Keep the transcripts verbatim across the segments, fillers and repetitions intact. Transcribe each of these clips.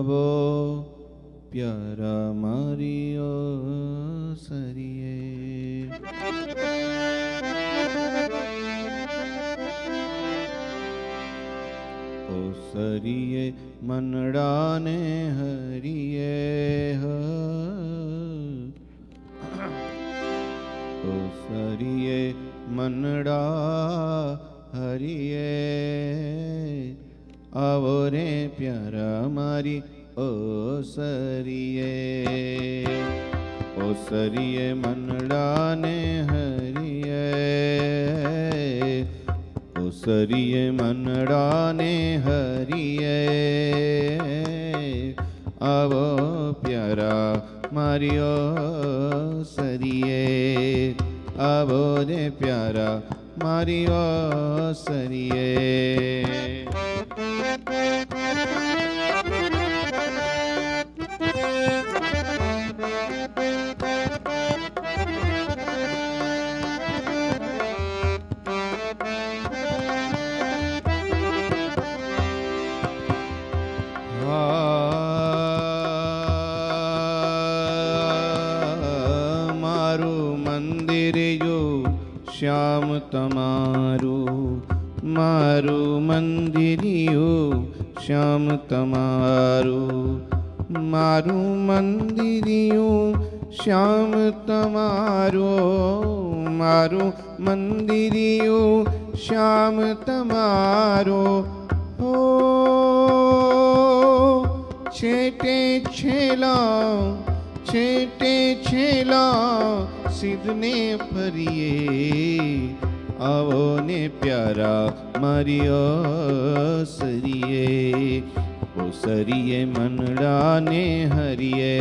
आवो प्यारा मारियो सरिये। ओ सरिये मनड़ा ने हरिये ह, ओ सरिये मनड़ा हरिये, आवो रे प्यारा मारी ओ सरिये। ओ सरिये मनड़ा ने हरिये, ओ सरिये मनड़ा ने हरिये, आवो प्यारा मारियो सरिये, आवो रे प्यारा मारियो सरिये। श्याम तमारू मारू मंदिरियो, श्याम तमारू मारू मंदिरियो, श्याम तमारो मारू मंदिरियो, श्याम तमारो। हो छेटे छेला छेटे छेला सिद्धने फरिये, आवो ने प्यारा मारियो सरिये। ओ सरिये मनड़ा ने हरिये,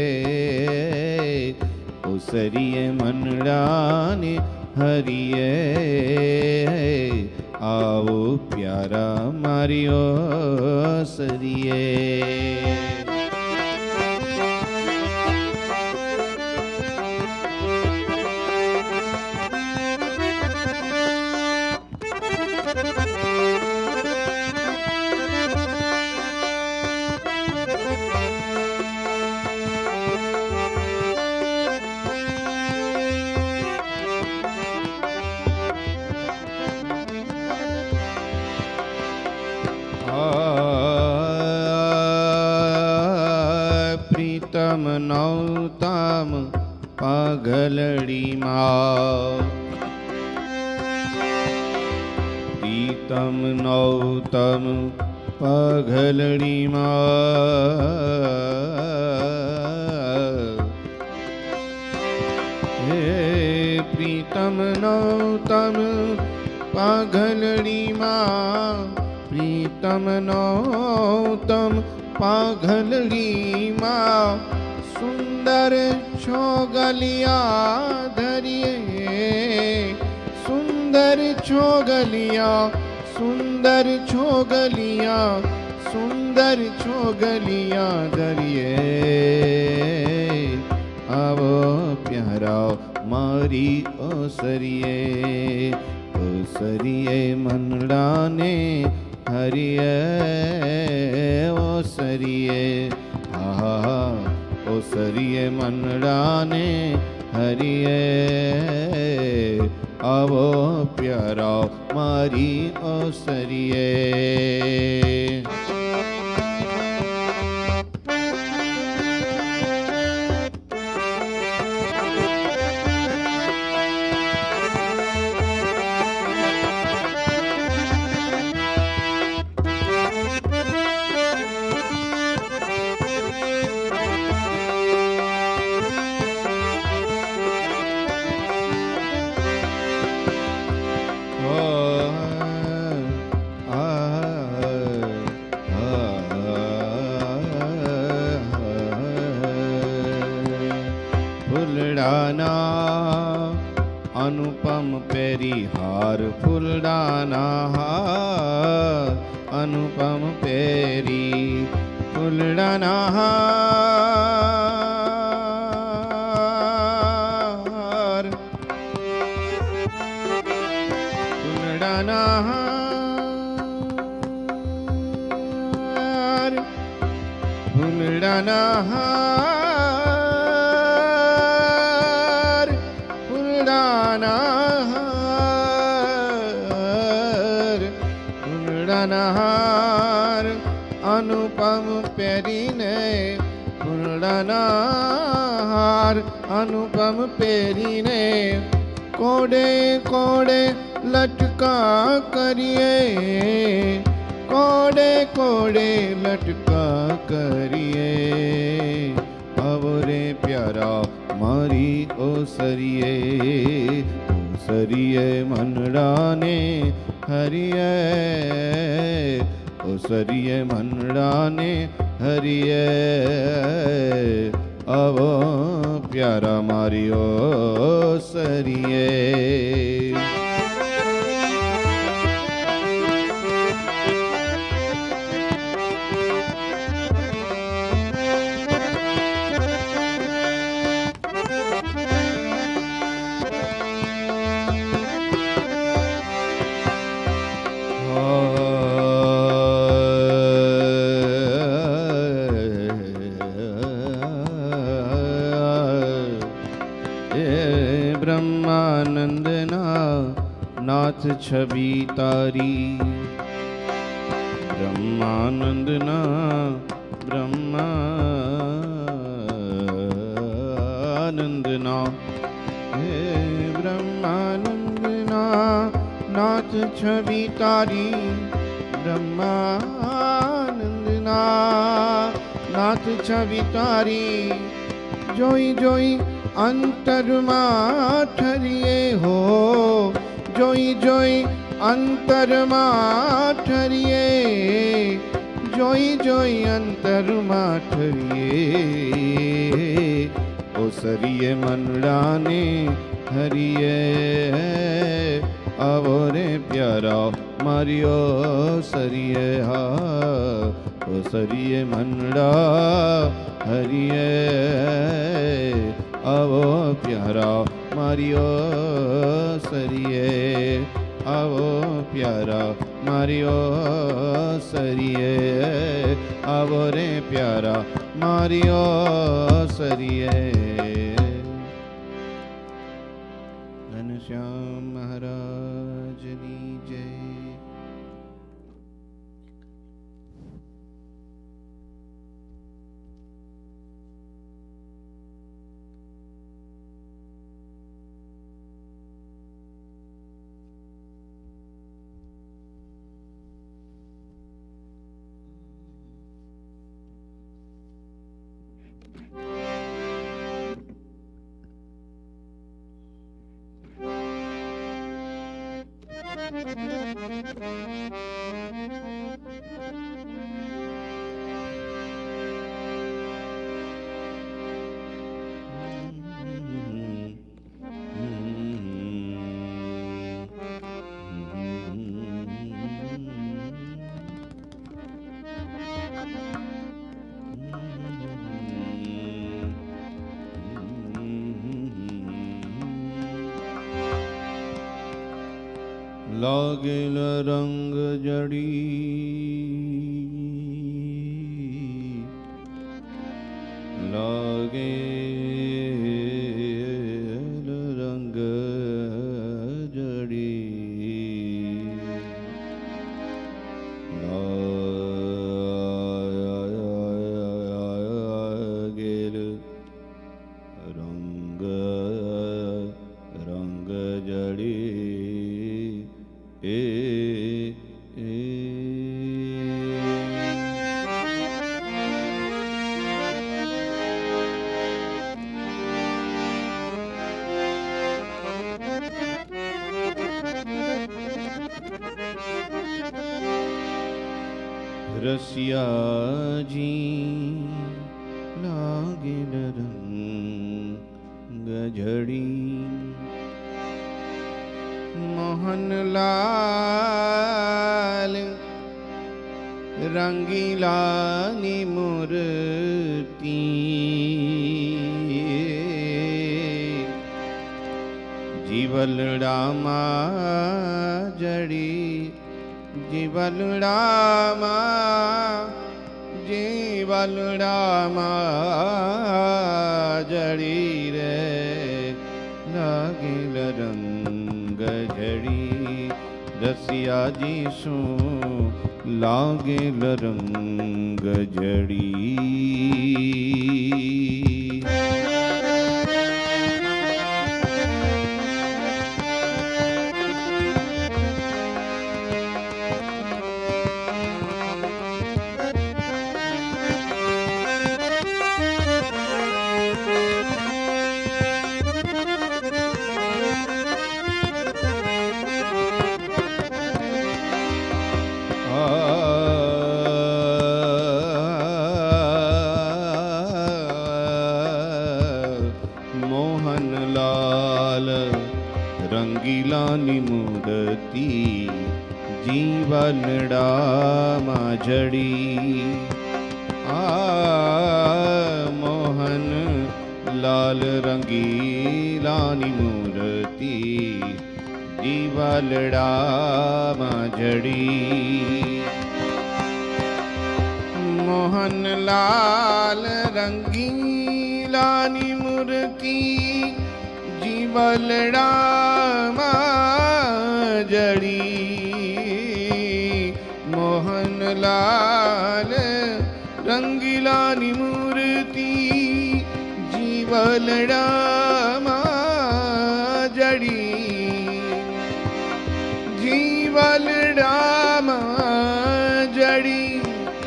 ओ सरिये मनड़ा ने हरिये, आवो प्यारा मारियो सरिये। प्रीतम नौतम पागलड़ी माँ, प्रीतम नौतम पागलड़ी माँ, हे प्रीतम नौतम पागलड़ी माँ, प्रीतम नौतम पागलड़ी माँ, सुंदर छोगलिया धरिये, सुंदर छोगलिया, सुंदर छोगलिया, सुंदर छोगलिया धरिये, आवो प्यारा मारी ओ सरिये। ओ सरिये मनड़ा ने हरिये, ओ सरिये हा, ओ सरिये मनड़ा ने हरिये, आवो प्यारा मारी ओ सरिये। फुलडाना अनुपम पेरी हार, फुलडाना हार अनुपम पेरी, फुलडाना हार, फुलडाना हार, फुलडाना हार फुलडाना हार फुलडाना हार अनुपम पेरीने फुलडाना हार अनुपम पेरीने कोड़े कोड़े लटका करिए कोड़े कोड़े लटका करिए अवरे प्यारा मारी ओ सरिये ओ सरिये मनडाने हरिये ओ सरिये मनडाने हरिये अवो प्यारा मारियो सरिये नाथ छवि तारी ब्रह्मानंद ना ब्रह्मानंद ना हे ब्रह्मानंद ना नाथ छवि तारी ब्रह्मानंद ना नाथ छवि तारी जोई जोई अंतरमा ठरिए हो जोई जोई अंतरमा ठरिए जोई जोई अंतरमा ठरिए ओ सरिये मनडाने हरिये आवरे प्यारा मारियो सरिये हा ओ सरिये मनडा हरिये आवो प्यारा मारियो सरिये आवो प्यारा मारियो सरिये आवो रे प्यारा मारियो सरिये घनश्याम महाराज की जय। लागेल रंग जड़ी लागेल रंग जड़ी लागेल रंग रंग जड़ी ए, ए, रसिया जी लागेल रंग जड़ी मोहनलाल रंगीला नी मूर्ति जीवलड़ा मा जड़ी जीवलड़ा मा જીવલડામાં જડી રે લાગેલ રંગ જડી રસિયાજી શું લાગેલ રંગ જડી રંગીલાની મૂર્તિ જીવલડામાં જડી આ મોહન લાલ રંગીલાની મૂર્તિ જીવલડામાં જડી મોહન લાલ રંગીલાની મૂર્તિ જીવલડામાં જડી મોહનલાલ રંગીલાની મૂર્તિ જીવલડામાં જડી જીવલડામાં જડી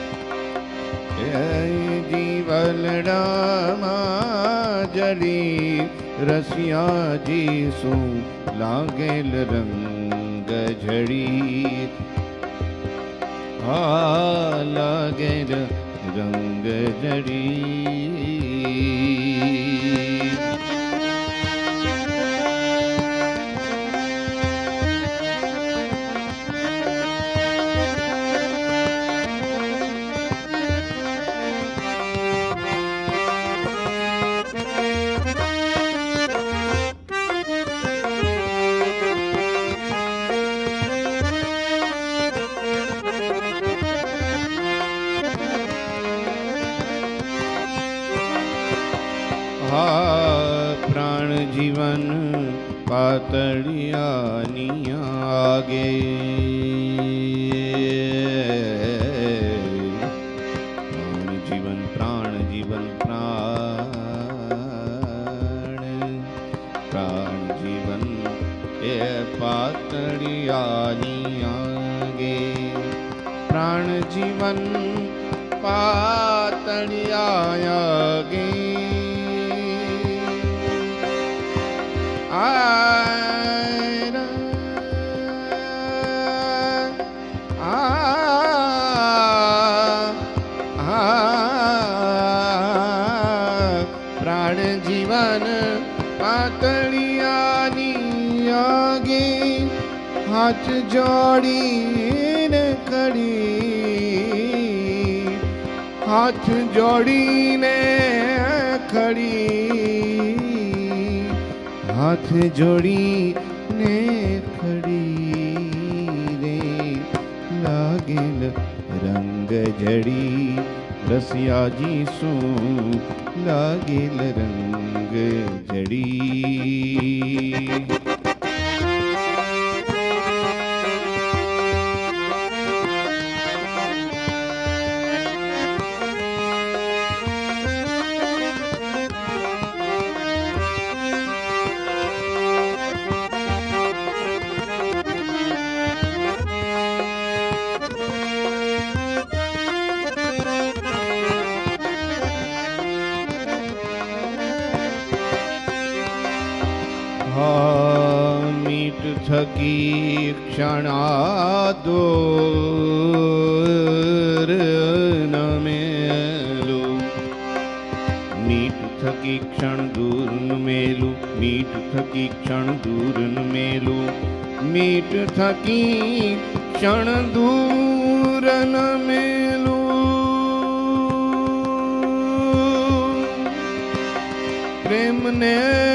જીવલડામાં જડી રસિયાજી શું લાગેલ રંગ જડી હા લાગેલ રંગ જડી प्राण जीवन पातड़ियानी आगे प्राण जीवन प्राण जीवन प्राण प्राण जीवन ए पातड़ियानी आगे प्राण जीवन पातड़िया आगे आरा आ आ प्राण जीवन पातड़ियानी आगे हाथ जोड़ीने खड़ी हाथ जोड़ीने खड़ी हाथ जोड़ी ने खड़ी रे लागेल रंग जड़ी रसियाजी सू लागेल रंग जड़ी मीट थकी क्षणा दूर न मेलू मीट थकी क्षण दूर न मेलू मीट थकी क्षण दूर न मेलू मीट थकी क्षण दूर न मेलू प्रेम ने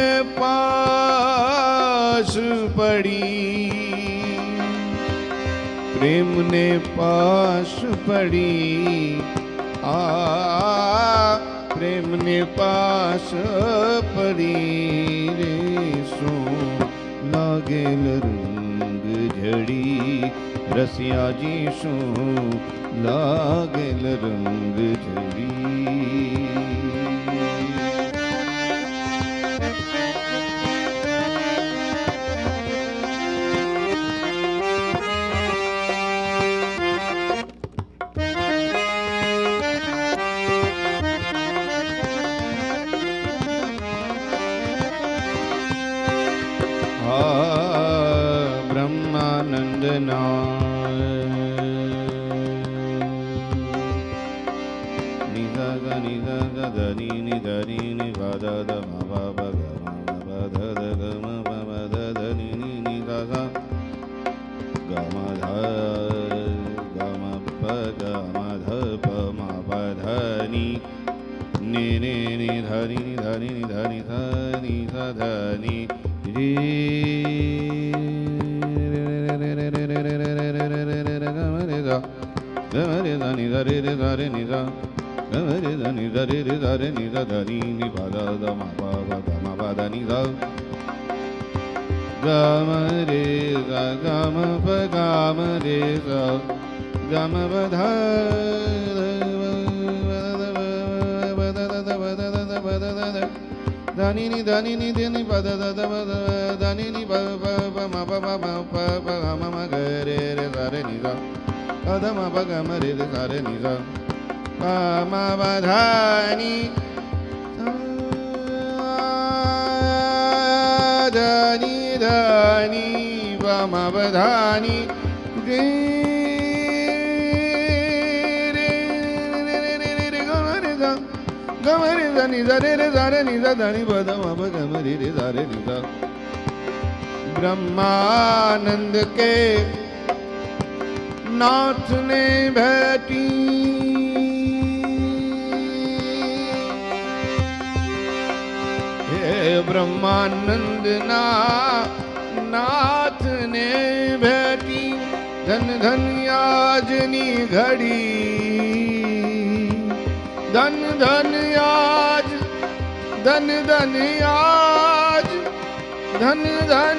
पास पड़ी प्रेम ने पास पड़ी आ प्रेम ने पास पड़ी रे सो लागेल रंग झड़ी रसिया जी सो लागेल रंग झड़ी। ब्रह्मानंदना निधा ग निधा ग धनी नि धनी नि ध ध म प प ग म प ध ध ग म प प ध ध नि नि नि ध ध ग म ध ग म प ग म ध प म प ध नि नि नि नि ध नि नि ध नि नि ध नि ध नि ध ध नि रे गमरे धनि धरे रे धरे नि ध गमरे धनि धरे रे धरे नि ध धनि नि प ध ध म प प ग म प ध नि ध गमरे ग ग म प ग म रे ग ग म प ध धनि नि धनि नि धनि प ध ध ध धनि नि प प प म प प म प प ग म म ग रे रे ध रे नि ध ध म प ग म रे रे ध रे नि ध प म प ध नि ध नि ध नि प म प ध नि रे रे रे रे रे ग म रे ग ग म रे ध नि ध रे रे ध रे नि ध ध नि प ध म प ग म रे रे ध रे नि ध। ब्रह्मानंद के नाथ ने भेटी हे ब्रह्मानंद ना नाथ ने भेटी धन धन याजनी घड़ी धन धन याज धन धन याज धन धन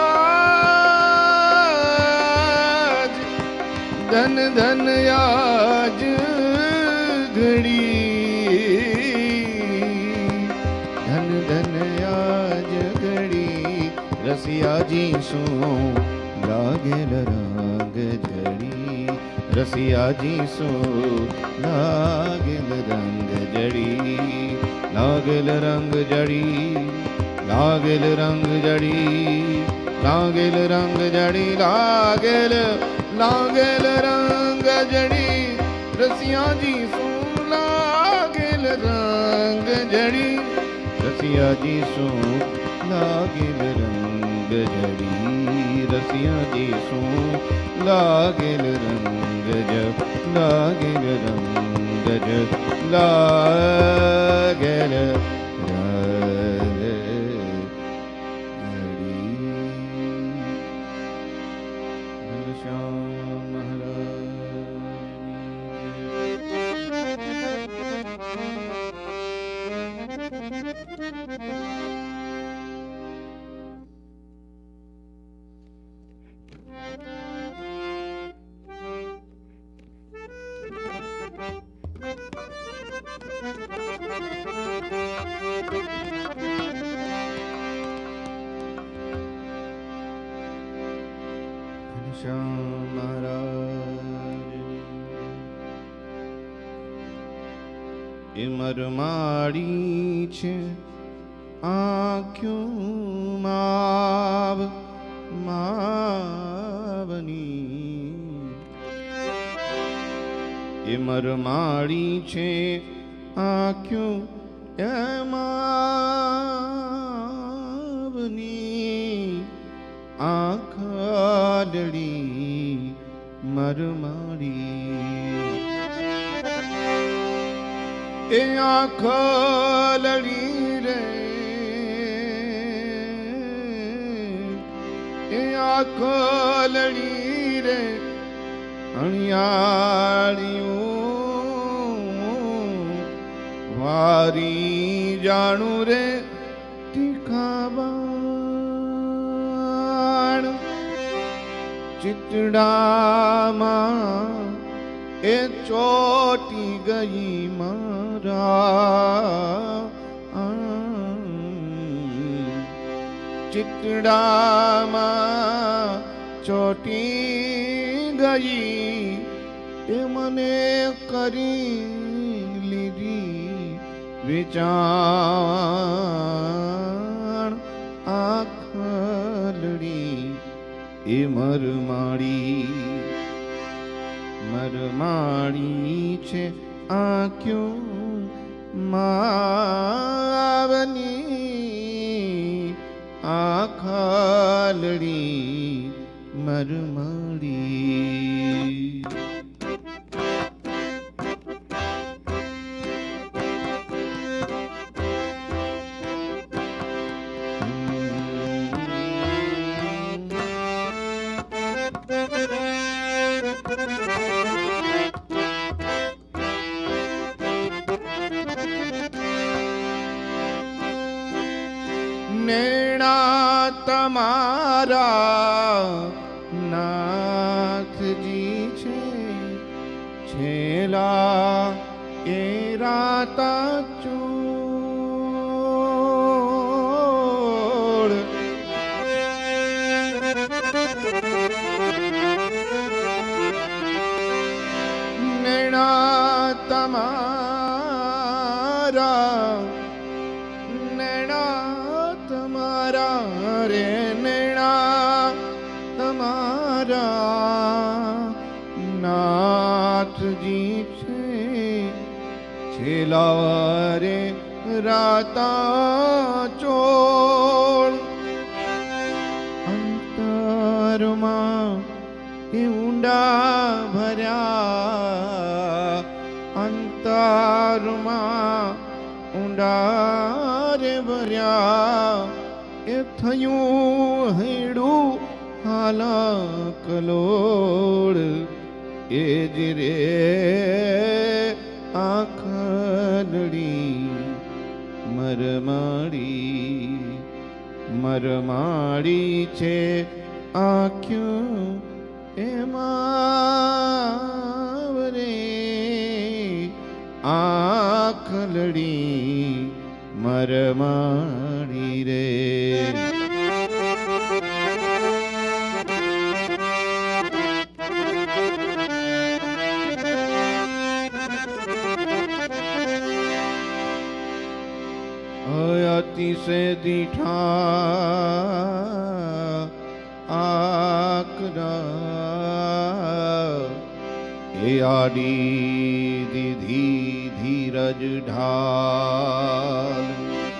धन धन याज घड़ी धन धन याज घड़ी रसिया जी सो लागेल रंग जड़ी रसिया जी सो लागेल रंग जड़ी लागेल रंग जड़ी लागेल रंग जड़ी लागेल रंग जड़ी लागेल लागेल रंग जड़ी रसिया जी सो लागेल रंग जड़ी रसिया जी सो लागेल रंग जड़ी रसिया जी सो लागेल रंग ज लागेल रंग ज लागेल रंग जड़ी श्याम इमर माड़ी छे आँखों माव मावनी इमर माड़ी छे आँखों मावनी आँखाडड़ी मरमाड़ी ए आँखाडड़ी रे ए आँखाडड़ी रे अणियाड़ियों વારી જાણું રે તીખાબાણ ચિતડામાં એ ચોટી ગઈ મારા ચિતડામાં ચોટી ગઈ એ મને કરી લીધી વિચાર આખલડી એ મરમાડી મરમાડી છે આંખ્યું માવની આખલડી મરમાડી નેણા તમારા નાથજી છે છેલા એ રાતા ચોળ નેણા તમારા તમારા રે નેણા તમારા નાથજી છે છેલા રે રાતા ચોળ અંતરમાં એ ઊંડા ભર્યા અંતરમાં ઊંડા રે ભર્યા એ થયું હૈડું હાલા કલોળ એ જ રે આખલડી મરમાડી મરમાડી છે આંખ્યું એમાં રે આખલડી મરમાડી રે અતિશે દીઠા આકરા એ આડી દીધી ધીરજ ઢાલ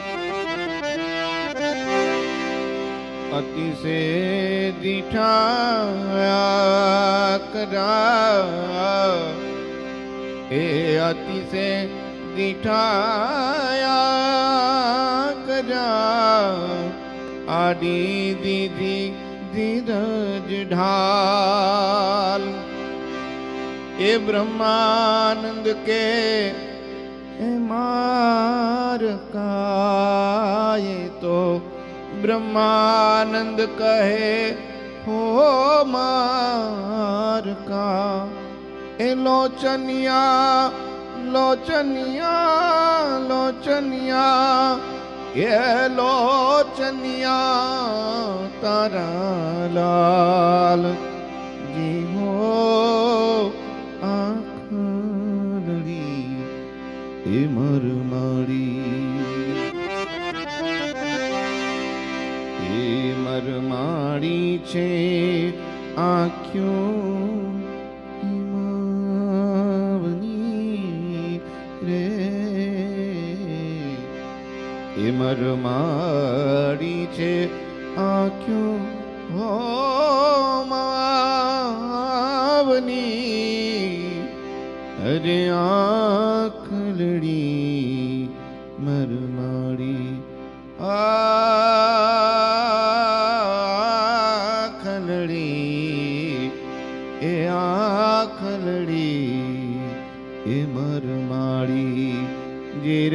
અતિશે દીઠા કરા એ અતિશે દીઠા કરા આડી દીધી ધીરજ ઢાલ એ બ્રહ્માનંદ કે એ માર કાય તો બ્રહ્માનંદ કહે હો માર કા એ લોચનિયા લોચનિયા લોચનિયા એ લોચનિયા તારા લાલ જી હો આખલડી એ મરમાડી એ મરમાડી છે આંખ્યું હિમાવની રે એ મરમાડી છે આંખ્યું હો માવની અરે આખલડી મરમાડી આખલડી એ આખલડી એ મરમાડી જે